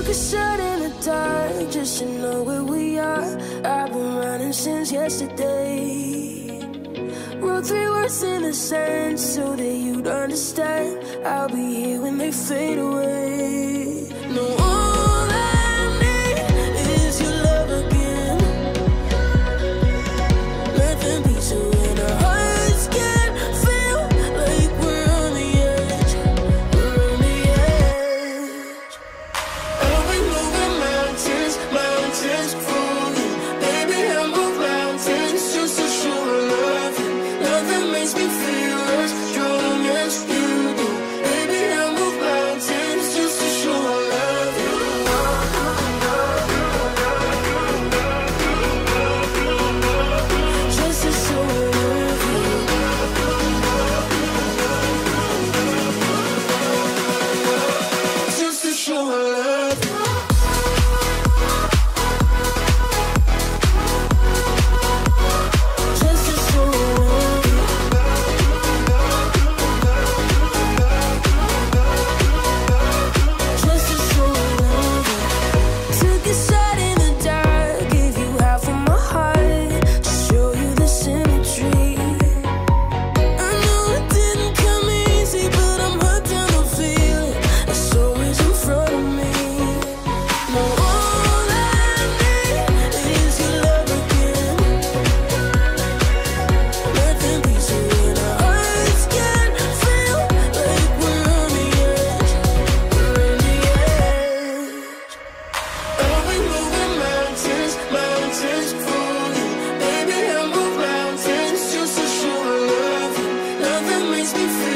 a shot in the dark just to know where we are. I've been running since yesterday. Wrote 3 words in the sand so that you'd understand. I'll be here when they fade away. No, all I need is your love again. Nothing beats it when our hearts can feel like we're on the edge. We're on the edge. I'll be moving mountains, mountains for you. Baby, I'll move mountains just to show I love you. Nothing makes me feel as strong as you do. Baby, I'll move mountains just to show I love you. Just to show I love you. Just to show I love you. Just to show I love you. Just to show I love you. Took a shot in the dark, gave you half of my heart to show you the symmetry. I know it didn't come easy, but I'm hooked on the feeling that's always in front of me. No, all I need is your love again. Nothing beats it when our hearts can feel like we're on the edge. We're on the edge. I'll be moving mountains, mountains for you. Baby, I'll move mountains just to show I love you. Nothing makes me feel